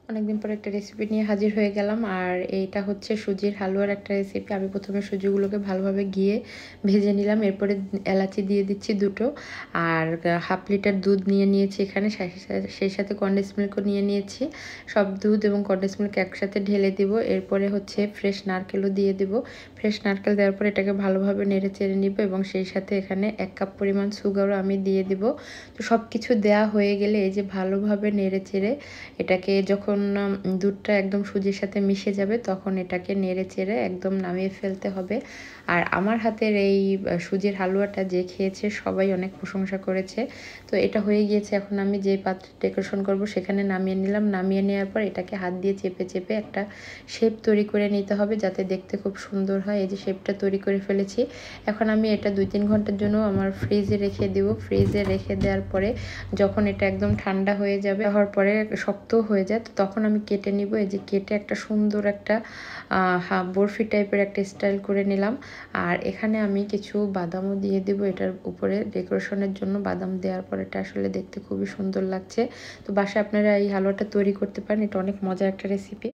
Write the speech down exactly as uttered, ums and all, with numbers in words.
অনেকদিন পরে একটা রেসিপি নিয়ে হাজির হয়ে গেলাম। আর এইটা হচ্ছে সুজির হালুয়ার একটা রেসিপি। আমি প্রথমে সুজিগুলোকে ভালোভাবে ঘিয়ে ভেজে নিলাম। এরপরে এলাচি দিয়ে দিচ্ছি দুটো, আর হাফ লিটার দুধ নিয়ে নিয়েছি এখানে, সেই সাথে কন্ডেন্স মিল্কও নিয়ে নিয়েছি। সব দুধ এবং কন্ডেন্স মিল্ক একসাথে ঢেলে দিব। এরপরে হচ্ছে ফ্রেশ নারকেলও দিয়ে দিব। ফ্রেশ নারকেল দেওয়ার পর এটাকে ভালোভাবে নেড়ে চেড়ে নিব এবং সেই সাথে এখানে এক কাপ পরিমাণ সুগারও আমি দিয়ে দিব। তো সব কিছু দেওয়া হয়ে গেলে এই যে ভালোভাবে নেড়ে চেড়ে এটাকে যখন দুধটা একদম সুজির সাথে মিশে যাবে তখন এটাকে নেড়ে চেড়ে একদম নামিয়ে ফেলতে হবে। আর আমার হাতের এই সুজির হালুয়াটা যে খেয়েছে সবাই অনেক প্রশংসা করেছে। তো এটা হয়ে গিয়েছে। এখন আমি যে পাত্রে ডেকোরেশন করব সেখানে নামিয়ে নিলাম। নামিয়ে নেওয়ার পর এটাকে হাত দিয়ে চেপে চেপে একটা শেপ তৈরি করে নিতে হবে যাতে দেখতে খুব সুন্দর হয়। এই যে শেপটা তৈরি করে ফেলেছি। এখন আমি এটা দুই তিন ঘন্টার জন্য আমার ফ্রিজে রেখে দিব। ফ্রিজে রেখে দেওয়ার পরে যখন এটা একদম ঠান্ডা হয়ে যাবে, হওয়ার পরে শক্ত হয়ে যায়, তো তখন আমি কেটে নিব। এই যে কেটে একটা সুন্দর একটা হা বরফি টাইপের একটা স্টাইল করে নিলাম। আর এখানে আমি কিছু বাদামও দিয়ে দিব এটার উপরে ডেকোরেশনের জন্য। বাদাম দেওয়ার পর এটা আসলে দেখতে খুবই সুন্দর লাগছে। তো বাসায় আপনারা এই হালুয়াটা তৈরি করতে পারেন। এটা অনেক মজার একটা রেসিপি।